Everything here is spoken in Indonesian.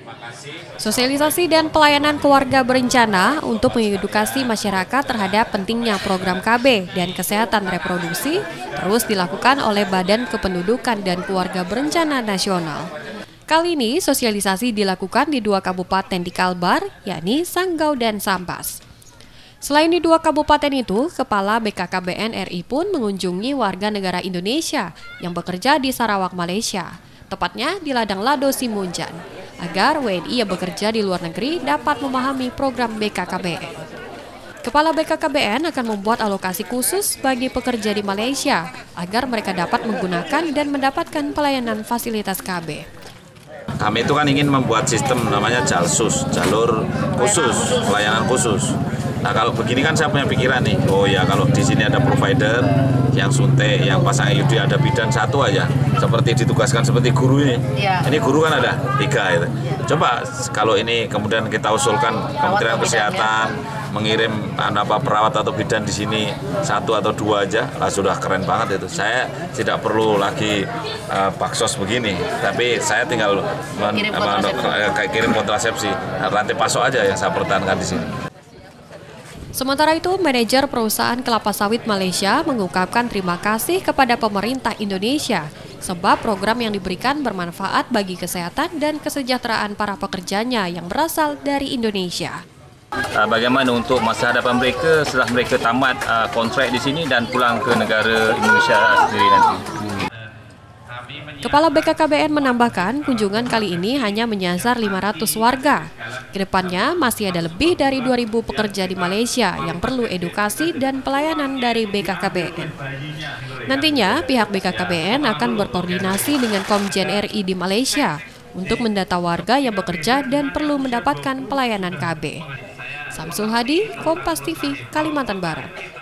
Sosialisasi dan pelayanan keluarga berencana untuk mengedukasi masyarakat terhadap pentingnya program KB dan kesehatan reproduksi terus dilakukan oleh Badan Kependudukan dan Keluarga Berencana Nasional. Kali ini sosialisasi dilakukan di 2 kabupaten di Kalbar, yakni Sanggau dan Sambas. Selain di 2 kabupaten itu, Kepala BKKBN RI pun mengunjungi warga negara Indonesia yang bekerja di Sarawak, Malaysia, tepatnya di Ladang Lado Simunjan, agar WNI yang bekerja di luar negeri dapat memahami program BKKBN. Kepala BKKBN akan membuat alokasi khusus bagi pekerja di Malaysia, agar mereka dapat menggunakan dan mendapatkan pelayanan fasilitas KB. Kami itu kan ingin membuat sistem namanya JALSUS, jalur khusus, pelayanan khusus. Nah kalau begini kan saya punya pikiran nih, oh ya kalau di sini ada provider yang suntik, yang pasang IUD ada bidan 1 aja, seperti ditugaskan seperti guru ini. Ini guru kan ada 3 itu. Coba kalau ini kemudian kita usulkan Kementerian Kesehatan mengirim perawat atau bidan di sini 1 atau 2 aja, lah sudah keren banget itu. Saya tidak perlu lagi baksos begini, tapi saya tinggal kirim kontrasepsi, rantai pasok aja yang saya pertahankan di sini. Sementara itu, manajer perusahaan kelapa sawit Malaysia mengungkapkan terima kasih kepada pemerintah Indonesia sebab program yang diberikan bermanfaat bagi kesehatan dan kesejahteraan para pekerjanya yang berasal dari Indonesia. Bagaimana untuk masa hadapan mereka setelah mereka tamat kontrak di sini dan pulang ke negara Indonesia sendiri nanti. Kepala BKKBN menambahkan kunjungan kali ini hanya menyasar 500 warga. Kedepannya masih ada lebih dari 2.000 pekerja di Malaysia yang perlu edukasi dan pelayanan dari BKKBN. Nantinya pihak BKKBN akan berkoordinasi dengan Komjen RI di Malaysia untuk mendata warga yang bekerja dan perlu mendapatkan pelayanan KB. Samsul Hadi, Kompas TV, Kalimantan Barat.